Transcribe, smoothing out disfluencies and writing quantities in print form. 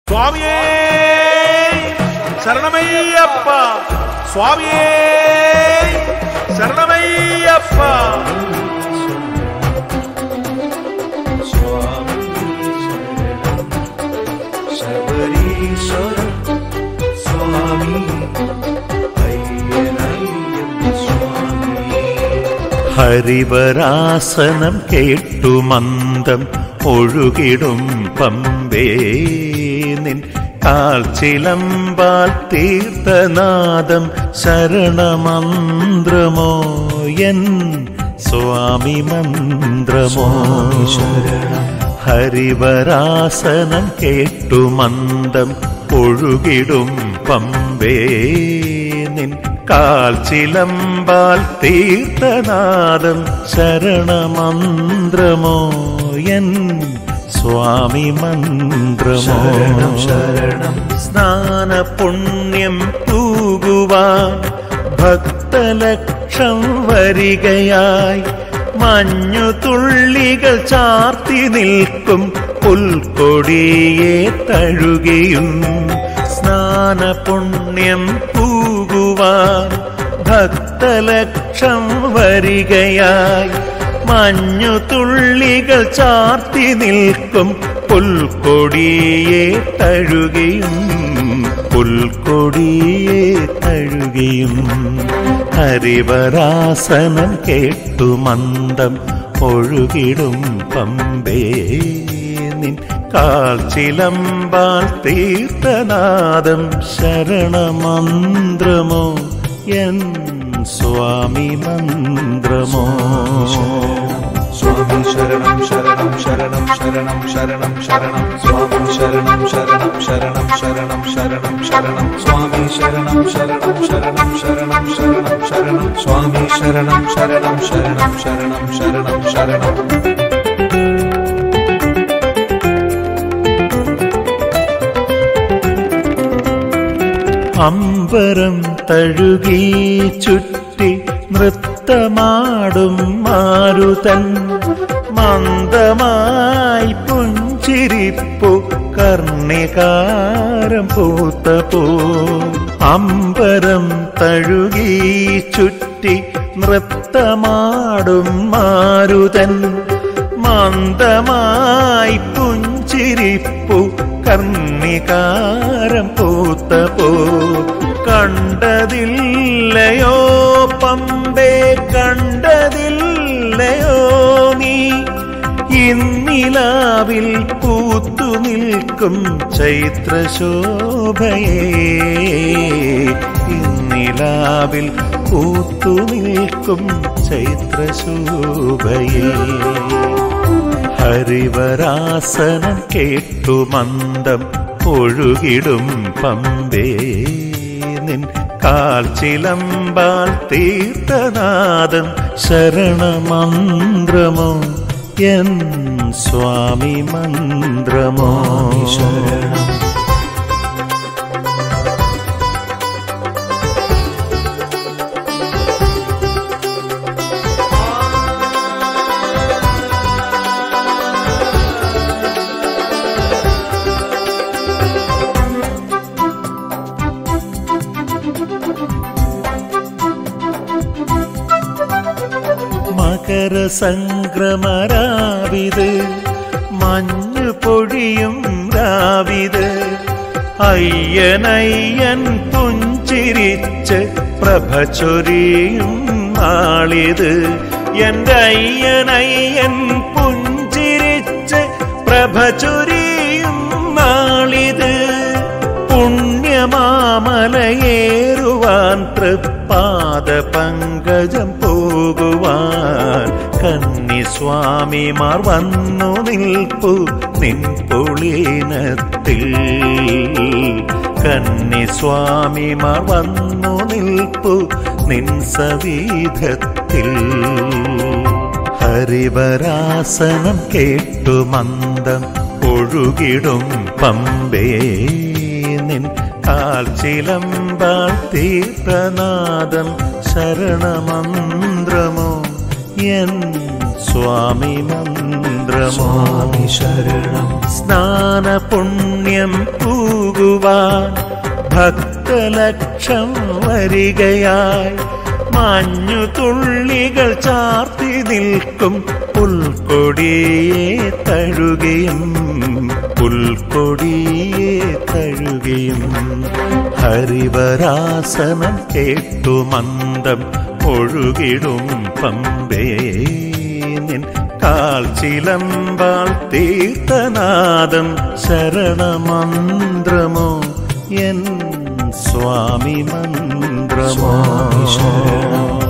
സ്വാമിയേ ശരണമയ്യപ്പ, സ്വാമിയേ ശരണമയ്യപ്പ. ഹരിവരാസനം കേട്ടു മന്ദം ഒഴുകിടും പമ്പേ നിൻ കാൽച്ചിലമ്പാൽ തീർത്ഥനാദം ശരണമന്ത്രമോ എൻ സ്വാമി മന്ത്രമോ. ഹരിവരാസനം കേട്ടു മന്ദം ഒഴുകിടും പമ്പേ നിൻ കാൽച്ചിലമ്പാൽ തീർത്ഥനാദം ശരണമന്ത്രമോ എൻ സ്വാമി മന്ത്രമോ. സ്നാനപുണ്യം തൂകുവാൻ ഭക്തലക്ഷം വരികയായി മഞ്ഞുതുള്ളികൾ ചാർത്തി നിൽക്കും പുൽക്കൊടിയെ തഴുകിയും. സ്നാനപുണ്യം തൂകുവാൻ ഭക്തലക്ഷം വരികയായി മഞ്ഞുതുള്ളികൾ ചാർത്തി നിൽക്കും പുൽക്കൊടിയെ തഴുകിയും, പുൽക്കൊടിയെ തഴുകിയും. ഹരിവരാസനം കേട്ടു മന്ദം ഒഴുകിടും പമ്പേ നിൻ കാൽച്ചിലമ്പാൽ തീർത്ഥനാദം ശരണമന്ത്രമോ എൻ സ്വാമി മന്ത്രമോ. സ്വാമി ശരണം ശരണം ശരണം ശരണം ശരണം ശരണം സ്വാമി ശരണം ശരണം ശരണം ശരണം ശരണം ശരണം സ്വാമി ശരണം ശരണം ശരണം ശരണം ശരണം ശരണം സ്വാമി ശരണം ശരണം ശരണം ശരണം ശരണം ശരണം. അമ്പരം തഴുകി ചുറ്റി നൃത്തമാടും മാരുതൻ മന്ദമായി പുഞ്ചിരിപ്പു കർണികാരം പൂത്തപ്പോ. അമ്പരം തഴുകി ചുറ്റി നൃത്തമാടും മാരുതൻ മന്ദമായി പുഞ്ചിരിപ്പു കർണികാരം പൂത്തപ്പോ. കണ്ടതില്ലയോ പമ്പേ കണ്ടതില്ലയോ നീ ഇന്നിലാവിൽ പൂത്തു നിൽക്കും ചൈത്രശോഭയേ. ഇന്നിലാവിൽ പൂത്തു നിൽക്കും ചൈത്രശോഭയേ. ഹരിവരാസനം കേട്ടു മന്ദം ഒഴുകിടും പമ്പേ നിൻ കാൽച്ചിലമ്പാൽ തീർത്ഥനാദം ശരണമന്ത്രമോ എൻ സ്വാമി മന്ത്രമോ. മകരസംക്രമരാവിത് മഞ്ഞു പൊഴിയും രാവിത് അയ്യനയ്യൻ പുഞ്ചിരിച്ച് പ്രഭ ചൊരിയും നാളിത്. എൻ്റെ അയ്യനയ്യൻ പുഞ്ചിരിച്ച് പ്രഭ ചൊരിയും നാളിത്. പുണ്യമാമലയേറുവാൻ തൃപ്പാദ പങ്കജം പോകുവാൻ കന്നിസ്വാമിമാർ വന്നു നിൽപ്പു നിൻ പൊളിനത്തിൽ. കന്നിസ്വാമിമാർ വന്നു നിൽപ്പു നിൻ സവിധത്തിൽ. ഹരിവരാസനം കേട്ടു മന്ദം ഒഴുകിടും പമ്പേ നിൻ കാൽച്ചിലമ്പാൽ തീർത്ഥനാദം ശരണമന്ത്രമോ എൻ സ്വാമി മന്ത്രമോ. മന്ത്രമോ ശരണം സ്നാനപുണ്യം പൂകുവാൻ ഭക്തലക്ഷം വരികയായി മഞ്ഞുതുള്ളികൾ ചാർത്തി നിൽക്കും പുൽക്കൊടിയെ തഴുകയും പുൽക്കൊടിയെ തഴുകയും ഹരിവരാസനം കേട്ടു മന്ദം ഒഴുകിടും പമ്പേ നിൻ കാൽച്ചിലമ്പാൽ തീർത്ഥനാദം ശരണമന്ത്രമോ എൻ സ്വാമി മന്ത്രമോ.